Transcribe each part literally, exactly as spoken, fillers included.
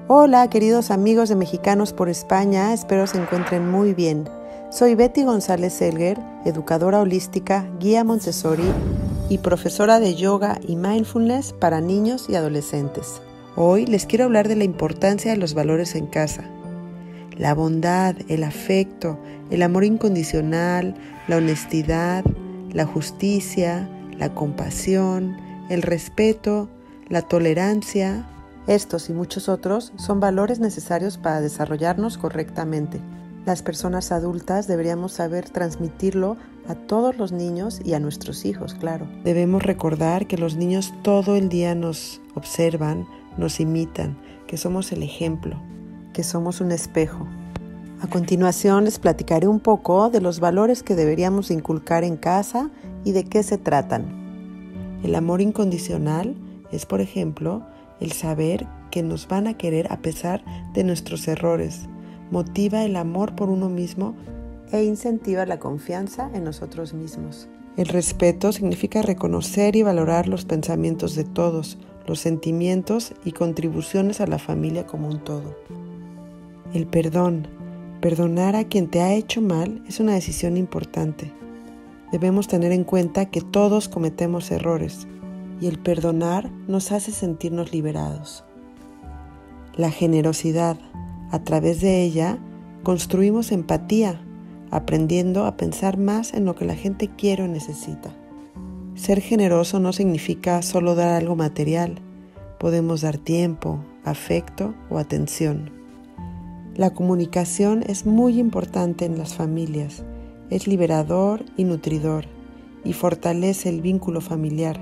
Hola, queridos amigos de Mexicanos por España, espero se encuentren muy bien. Soy Betty González Elguer, educadora holística, guía Montessori y profesora de yoga y mindfulness para niños y adolescentes. Hoy les quiero hablar de la importancia de los valores en casa. La bondad, el afecto, el amor incondicional, la honestidad, la justicia, la compasión, el respeto, la tolerancia. Estos y muchos otros son valores necesarios para desarrollarnos correctamente. Las personas adultas deberíamos saber transmitirlo a todos los niños y a nuestros hijos, claro. Debemos recordar que los niños todo el día nos observan, nos imitan, que somos el ejemplo, que somos un espejo. A continuación les platicaré un poco de los valores que deberíamos inculcar en casa y de qué se tratan. El amor incondicional es, por ejemplo, el saber que nos van a querer a pesar de nuestros errores, motiva el amor por uno mismo e incentiva la confianza en nosotros mismos. El respeto significa reconocer y valorar los pensamientos de todos, los sentimientos y contribuciones a la familia como un todo. El perdón, perdonar a quien te ha hecho mal es una decisión importante. Debemos tener en cuenta que todos cometemos errores, y el perdonar nos hace sentirnos liberados. La generosidad, a través de ella, construimos empatía, aprendiendo a pensar más en lo que la gente quiere o necesita. Ser generoso no significa solo dar algo material, podemos dar tiempo, afecto o atención. La comunicación es muy importante en las familias, es liberador y nutridor, y fortalece el vínculo familiar.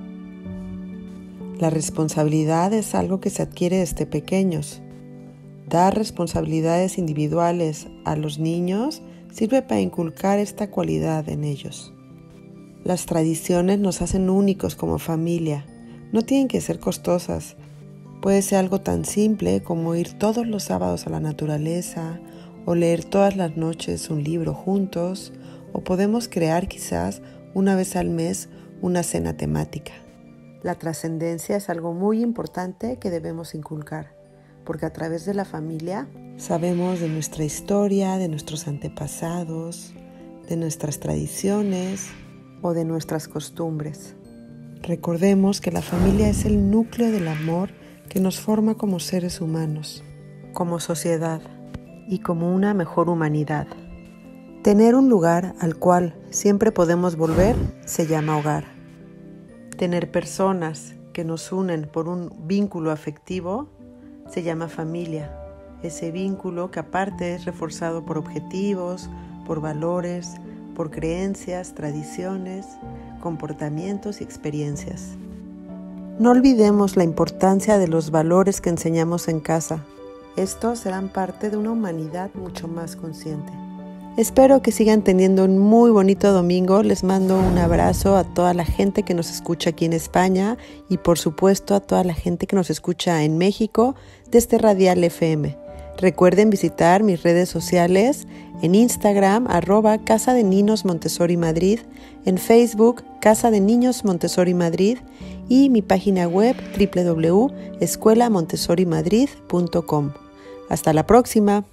La responsabilidad es algo que se adquiere desde pequeños. Dar responsabilidades individuales a los niños sirve para inculcar esta cualidad en ellos. Las tradiciones nos hacen únicos como familia. No tienen que ser costosas. Puede ser algo tan simple como ir todos los sábados a la naturaleza o leer todas las noches un libro juntos, o podemos crear quizás una vez al mes una cena temática. La trascendencia es algo muy importante que debemos inculcar, porque a través de la familia sabemos de nuestra historia, de nuestros antepasados, de nuestras tradiciones o de nuestras costumbres. Recordemos que la familia es el núcleo del amor que nos forma como seres humanos, como sociedad y como una mejor humanidad. Tener un lugar al cual siempre podemos volver se llama hogar. Tener personas que nos unen por un vínculo afectivo se llama familia. Ese vínculo que aparte es reforzado por objetivos, por valores, por creencias, tradiciones, comportamientos y experiencias. No olvidemos la importancia de los valores que enseñamos en casa. Estos serán parte de una humanidad mucho más consciente. Espero que sigan teniendo un muy bonito domingo. Les mando un abrazo a toda la gente que nos escucha aquí en España y por supuesto a toda la gente que nos escucha en México desde Radial F M. Recuerden visitar mis redes sociales en Instagram, arroba Casa de Niños Montessori Madrid, en Facebook, Casa de Niños Montessori Madrid y mi página web doble u doble u doble u punto escuela montessori madrid punto com. Hasta la próxima.